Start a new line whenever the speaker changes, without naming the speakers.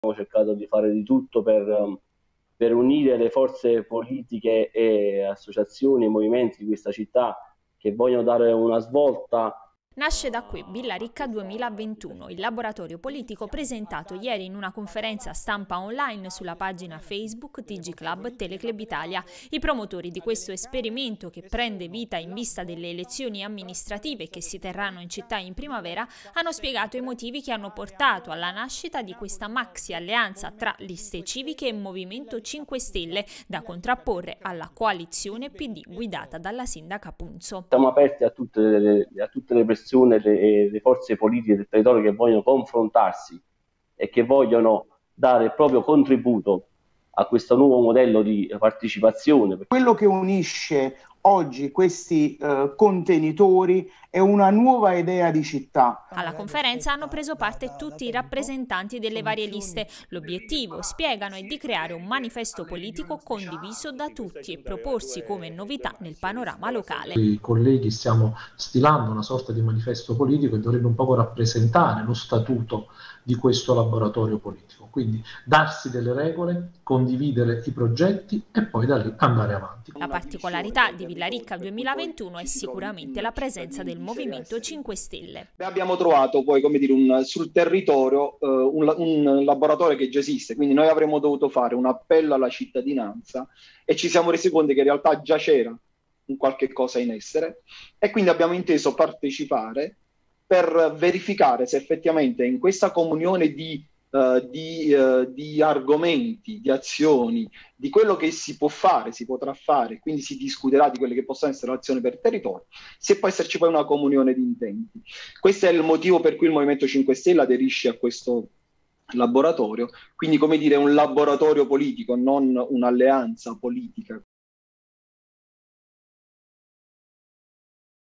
Abbiamo cercato di fare di tutto per unire le forze politiche e associazioni e movimenti di questa città che vogliono dare una svolta.
Nasce da qui Villa Ricca 2021, il laboratorio politico presentato ieri in una conferenza stampa online sulla pagina Facebook TG Club Teleclub Italia. I promotori di questo esperimento, che prende vita in vista delle elezioni amministrative che si terranno in città in primavera, hanno spiegato i motivi che hanno portato alla nascita di questa maxi alleanza tra liste civiche e Movimento 5 Stelle, da contrapporre alla coalizione PD guidata dalla sindaca Punzo.
Siamo aperti a tutte le persone e le forze politiche del territorio che vogliono confrontarsi e che vogliono dare il proprio contributo a questo nuovo modello di partecipazione.
Quello che unisce oggi questi contenitori è una nuova idea di città.
Alla conferenza hanno preso parte tutti i rappresentanti delle varie liste. L'obiettivo, spiegano, è di creare un manifesto politico condiviso da tutti e proporsi come novità nel panorama locale.
I colleghi stiamo stilando una sorta di manifesto politico che dovrebbe un poco rappresentare lo statuto di questo laboratorio politico. Quindi darsi delle regole, condividere i progetti e poi da lì andare avanti.
La particolarità di Villa Ricca 2021 è sicuramente la presenza del Movimento 5 Stelle.
Abbiamo trovato poi, come dire, sul territorio un laboratorio che già esiste, quindi noi avremmo dovuto fare un appello alla cittadinanza e ci siamo resi conto che in realtà già c'era un qualche cosa in essere e quindi abbiamo inteso partecipare per verificare se effettivamente in questa comunione di argomenti, di azioni, di quello che si può fare, si potrà fare, quindi si discuterà di quelle che possono essere le azioni per territorio, se può esserci poi una comunione di intenti. Questo è il motivo per cui il Movimento 5 Stelle aderisce a questo laboratorio, quindi come dire un laboratorio politico, non un'alleanza politica